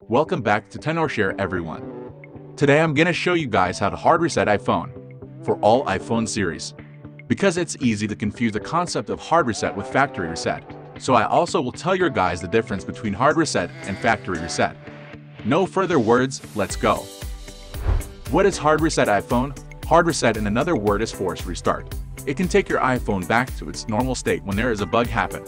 Welcome back to Tenorshare everyone. Today I'm gonna show you guys how to hard reset iPhone for all iPhone series. Because it's easy to confuse the concept of hard reset with factory reset. So I also will tell you guys the difference between hard reset and factory reset. No further words, let's go. What is hard reset iPhone? Hard reset in another word is forced restart. It can take your iPhone back to its normal state when there is a bug happen.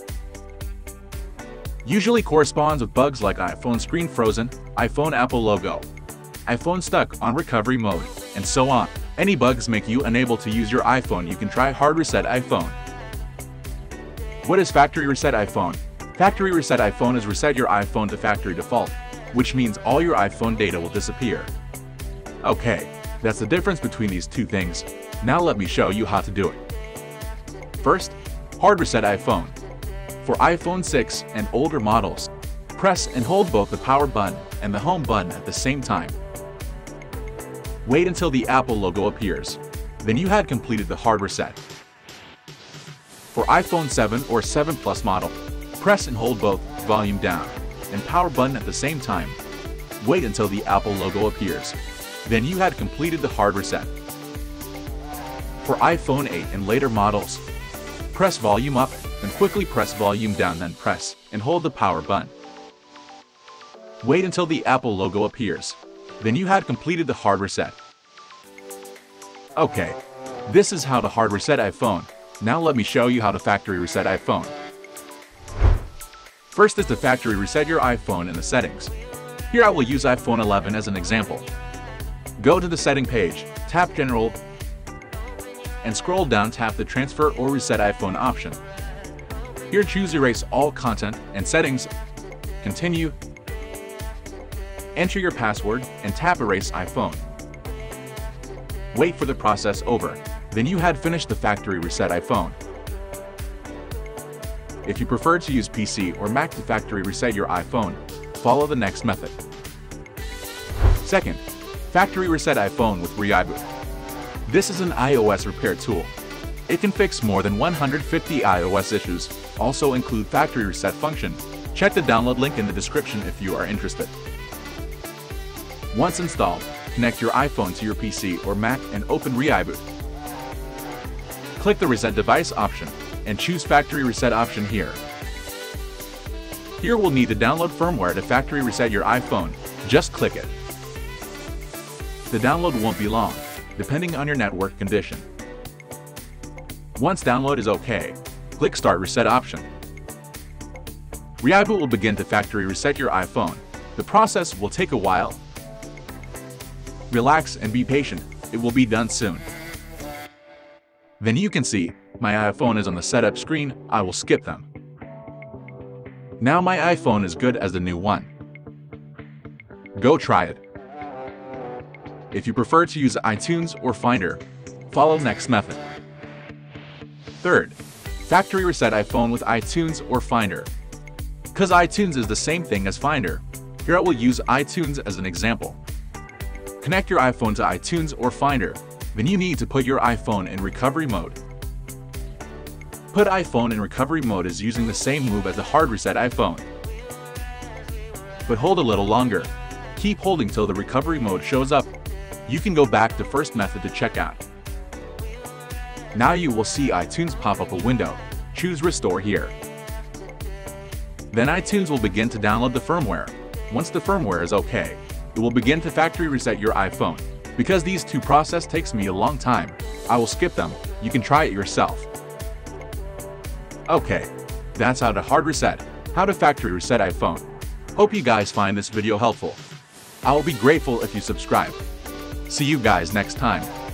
Usually corresponds with bugs like iPhone screen frozen, iPhone Apple logo, iPhone stuck on recovery mode, and so on. Any bugs make you unable to use your iPhone, you can try hard reset iPhone. What is factory reset iPhone? Factory reset iPhone is reset your iPhone to factory default, which means all your iPhone data will disappear. Okay, that's the difference between these two things. Now let me show you how to do it. First, hard reset iPhone. For iPhone 6 and older models, press and hold both the power button and the home button at the same time. Wait until the Apple logo appears. Then you had completed the hard reset. For iPhone 7 or 7 Plus model, press and hold both volume down and power button at the same time. Wait until the Apple logo appears. Then you had completed the hard reset. For iPhone 8 and later models, press volume up and quickly press volume down, then press and hold the power button. Wait until the Apple logo appears. Then you had completed the hard reset. Okay, this is how to hard reset iPhone. Now let me show you how to factory reset iPhone. First is to factory reset your iPhone in the settings. Here I will use iPhone 11 as an example. Go to the setting page, tap General, and scroll down, tap the Transfer or Reset iPhone option. Here choose Erase all content and settings, continue, enter your password and tap Erase iPhone. Wait for the process over, then you had finished the factory reset iPhone. If you prefer to use PC or Mac to factory reset your iPhone, follow the next method. Second, factory reset iPhone with ReiBoot. This is an iOS repair tool. It can fix more than 150 iOS issues, also include factory reset function. Check the download link in the description if you are interested. Once installed, connect your iPhone to your PC or Mac and open ReiBoot. Click the Reset Device option and choose Factory Reset option here. Here we'll need to download firmware to factory reset your iPhone. Just click it. The download won't be long, depending on your network condition. Once download is okay, click Start Reset option. ReiBoot will begin to factory reset your iPhone. The process will take a while. Relax and be patient, it will be done soon. Then you can see, my iPhone is on the setup screen, I will skip them. Now my iPhone is good as the new one. Go try it. If you prefer to use iTunes or Finder, follow next method. Third, factory reset iPhone with iTunes or Finder. Because iTunes is the same thing as Finder, here I will use iTunes as an example. Connect your iPhone to iTunes or Finder, then you need to put your iPhone in recovery mode. Put iPhone in recovery mode is using the same move as the hard reset iPhone. But hold a little longer. Keep holding till the recovery mode shows up. You can go back to first method to check out. Now you will see iTunes pop up a window. Choose Restore here. Then iTunes will begin to download the firmware. Once the firmware is okay, it will begin to factory reset your iPhone. Because these two processes takes me a long time, I will skip them. You can try it yourself. Okay, that's how to hard reset, how to factory reset iPhone. Hope you guys find this video helpful. I will be grateful if you subscribe. See you guys next time.